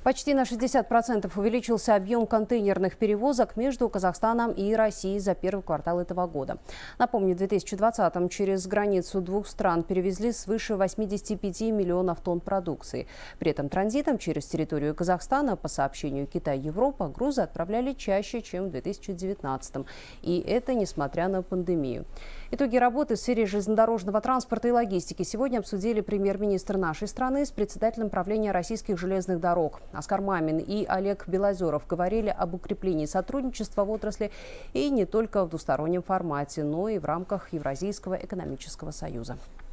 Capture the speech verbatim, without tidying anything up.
Почти на шестьдесят процентов увеличился объем контейнерных перевозок между Казахстаном и Россией за первый квартал этого года. Напомню, в две тысячи двадцатом через границу двух стран перевезли свыше восьмидесяти пяти миллионов тонн продукции. При этом транзитом через территорию Казахстана, по сообщению Китай-Европа, грузы отправляли чаще, чем в две тысячи девятнадцатом. И это несмотря на пандемию. Итоги работы в сфере железнодорожного транспорта и логистики сегодня обсудили премьер-министр нашей страны с председателем правления российских железных дорог. Оскар Мамин и Олег Белозеров говорили об укреплении сотрудничества в отрасли и не только в двустороннем формате, но и в рамках Евразийского экономического союза.